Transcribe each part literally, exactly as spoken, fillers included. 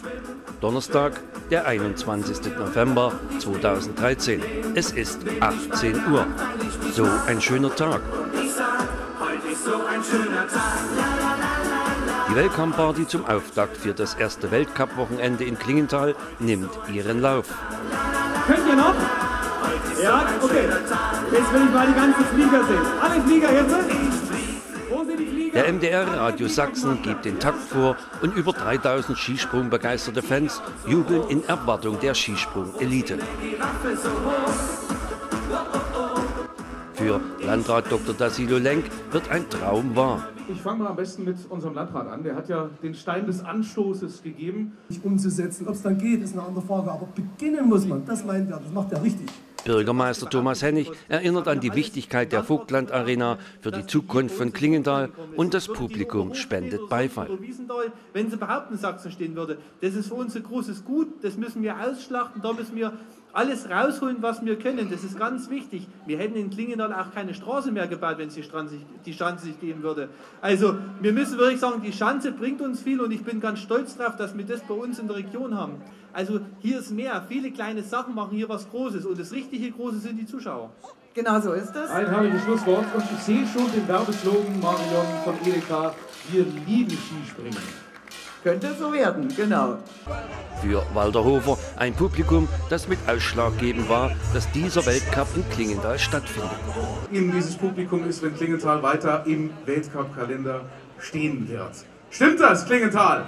Donnerstag, der einundzwanzigste November zweitausenddreizehn. Es ist achtzehn Uhr. So ein schöner Tag. Die Welcome-Party zum Auftakt für das erste Weltcup-Wochenende in Klingenthal nimmt ihren Lauf. Könnt ihr noch? Ja, okay. Jetzt will ich mal die ganzen Flieger sehen. Alle Flieger jetzt? Wo sind die Flieger? Der M D R Radio Sachsen gibt den Takt vor und über dreitausend Skisprung-begeisterte Fans jubeln in Erwartung der Skisprung-Elite. Für Landrat Doktor Tassilo Lenk wird ein Traum wahr. Ich fange mal am besten mit unserem Landrat an. Der hat ja den Stein des Anstoßes gegeben. Nicht umzusetzen, ob es dann geht, ist eine andere Frage. Aber beginnen muss man, das meint er, das macht er richtig. Bürgermeister Thomas Hennig erinnert an die Wichtigkeit der Vogtland Arena für die Zukunft von Klingenthal und das Publikum spendet Beifall. Wenn sie überhaupt in Sachsen stehen würde, das ist für uns ein großes Gut, das müssen wir ausschlachten, da müssen wir alles rausholen, was wir können. Das ist ganz wichtig. Wir hätten in Klingenthal auch keine Straße mehr gebaut, wenn es die Schanze, die Schanze sich geben würde. Also wir müssen wirklich sagen, die Schanze bringt uns viel und ich bin ganz stolz darauf, dass wir das bei uns in der Region haben. Also hier ist mehr. Viele kleine Sachen machen hier was Großes und das richtige Große sind die Zuschauer. Genau so ist das. Ein herrliches Schlusswort und ich sehe schon den Werbeslogan Marion von Edeka. Wir lieben Skispringen. Könnte so werden, genau. Für Walter Hofer ein Publikum, das mit ausschlaggebend war, dass dieser Weltcup in Klingenthal stattfindet. Ihnen dieses Publikum ist, wenn Klingenthal weiter im Weltcup-Kalender stehen wird. Stimmt das, Klingenthal?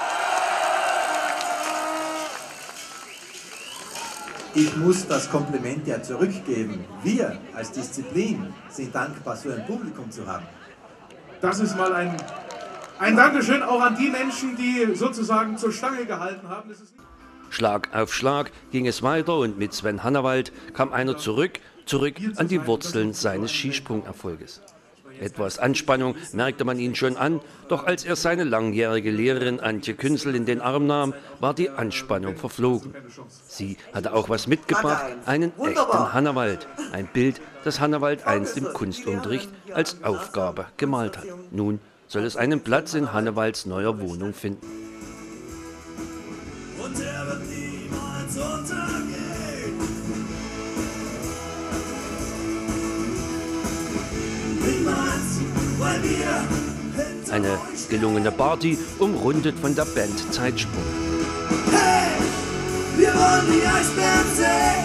Ich muss das Kompliment ja zurückgeben. Wir als Disziplin sind dankbar, so ein Publikum zu haben. Das ist mal ein, ein Dankeschön auch an die Menschen, die sozusagen zur Stange gehalten haben. Das ist Schlag auf Schlag ging es weiter und mit Sven Hannawald kam einer zurück, zurück an die Wurzeln seines Skisprungerfolges. Etwas Anspannung merkte man ihn schon an, doch als er seine langjährige Lehrerin Antje Künzel in den Arm nahm, war die Anspannung verflogen. Sie hatte auch was mitgebracht, einen echten Hannawald. Ein Bild, das Hannawald einst im Kunstunterricht als Aufgabe gemalt hat. Nun soll es einen Platz in Hannawalds neuer Wohnung finden. Und er wird niemals untergehen. Eine gelungene Party, umrundet von der Band Zeitsprung. Hey, wir wollen die Eisbären sehen.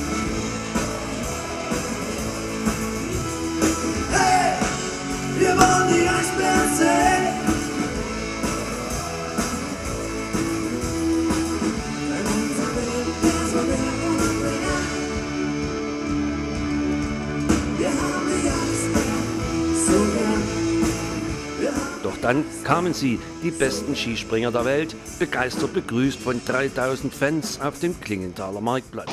Hey, wir wollen die Eisbären sehen. Doch dann kamen sie, die besten Skispringer der Welt, begeistert begrüßt von dreitausend Fans auf dem Klingenthaler Marktplatz.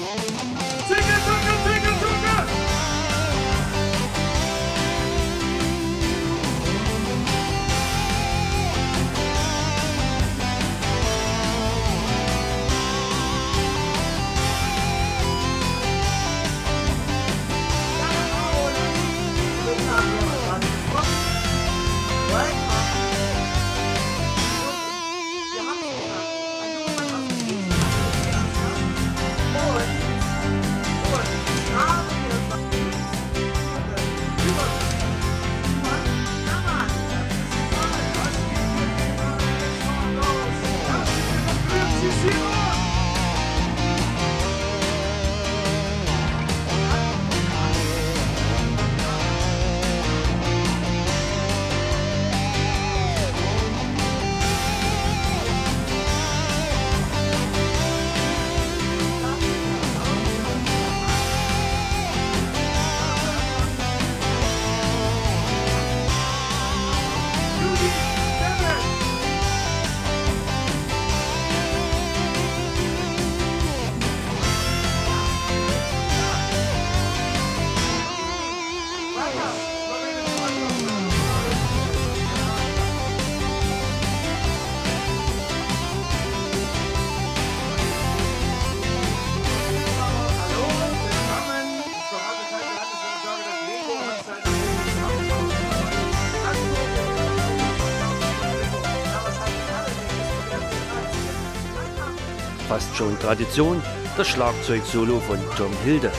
fast schon Tradition, das Schlagzeugsolo von Tom Hilde.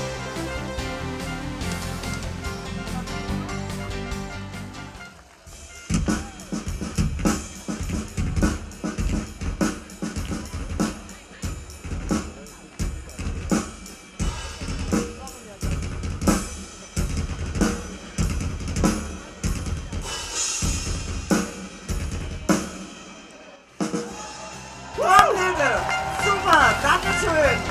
Super, danke schön.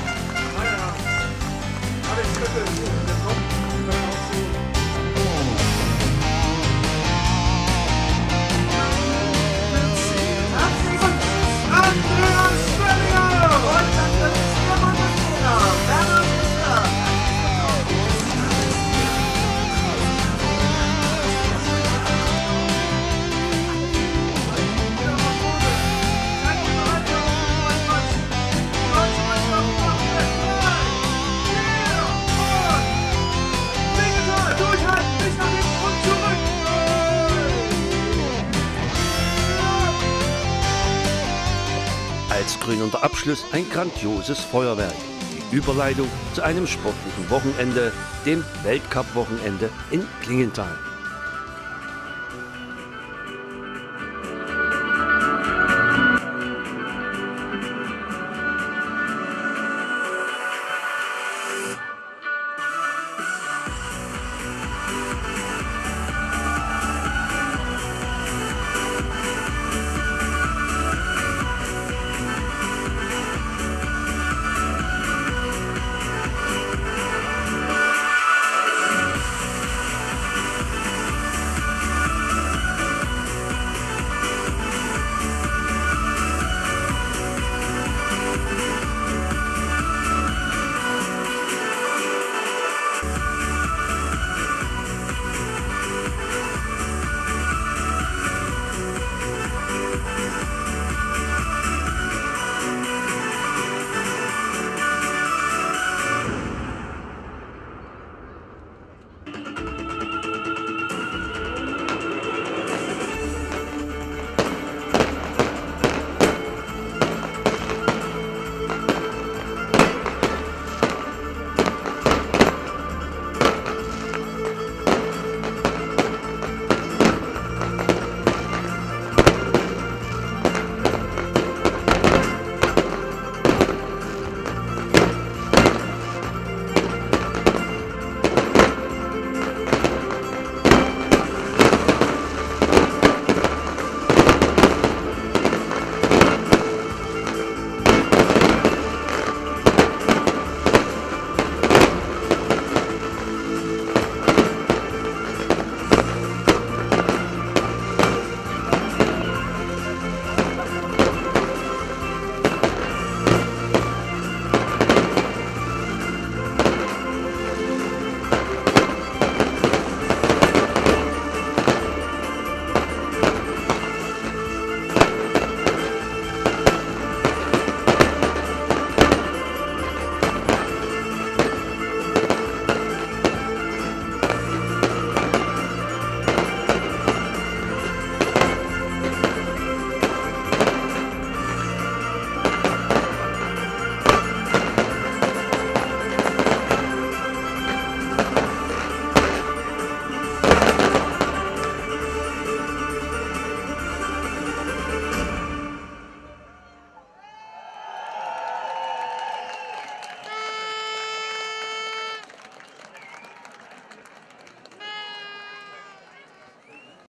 Als krönender Abschluss ein grandioses Feuerwerk. Die Überleitung zu einem sportlichen Wochenende, dem Weltcup-Wochenende in Klingenthal.